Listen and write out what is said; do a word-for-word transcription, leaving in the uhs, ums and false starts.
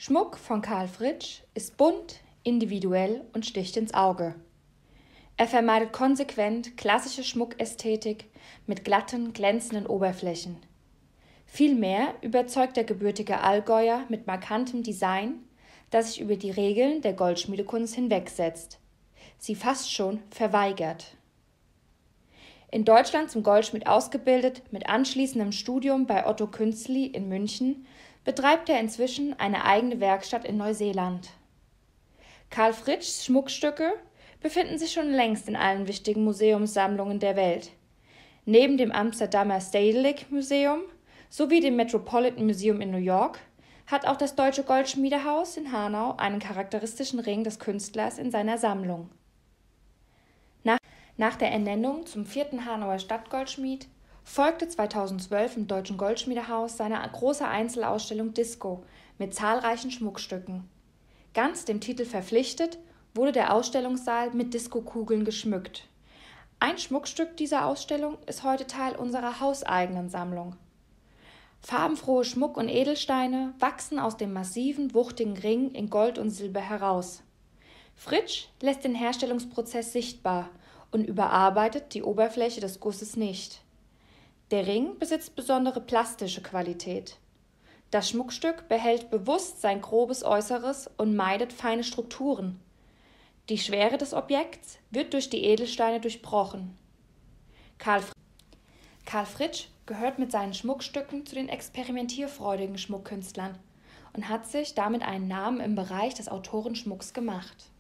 Schmuck von Karl Fritsch ist bunt, individuell und sticht ins Auge. Er vermeidet konsequent klassische Schmuckästhetik mit glatten, glänzenden Oberflächen. Vielmehr überzeugt der gebürtige Allgäuer mit markantem Design, das sich über die Regeln der Goldschmiedekunst hinwegsetzt, sie fast schon verweigert. In Deutschland zum Goldschmied ausgebildet, mit anschließendem Studium bei Otto Künstler in München, betreibt er inzwischen eine eigene Werkstatt in Neuseeland. Karl Fritschs Schmuckstücke befinden sich schon längst in allen wichtigen Museumssammlungen der Welt. Neben dem Amsterdamer Stedelijk Museum sowie dem Metropolitan Museum in New York hat auch das Deutsche Goldschmiedehaus in Hanau einen charakteristischen Ring des Künstlers in seiner Sammlung. Nach, nach der Ernennung zum vierten Hanauer Stadtgoldschmied folgte zweitausendzwölf im Deutschen Goldschmiedehaus seine große Einzelausstellung Disco mit zahlreichen Schmuckstücken. Ganz dem Titel verpflichtet wurde der Ausstellungssaal mit Diskokugeln geschmückt. Ein Schmuckstück dieser Ausstellung ist heute Teil unserer hauseigenen Sammlung. Farbenfrohe Schmuck- und Edelsteine wachsen aus dem massiven, wuchtigen Ring in Gold und Silber heraus. Fritsch lässt den Herstellungsprozess sichtbar und überarbeitet die Oberfläche des Gusses nicht. Der Ring besitzt besondere plastische Qualität. Das Schmuckstück behält bewusst sein grobes Äußeres und meidet feine Strukturen. Die Schwere des Objekts wird durch die Edelsteine durchbrochen. Karl, Fr- Karl Fritsch gehört mit seinen Schmuckstücken zu den experimentierfreudigen Schmuckkünstlern und hat sich damit einen Namen im Bereich des Autorenschmucks gemacht.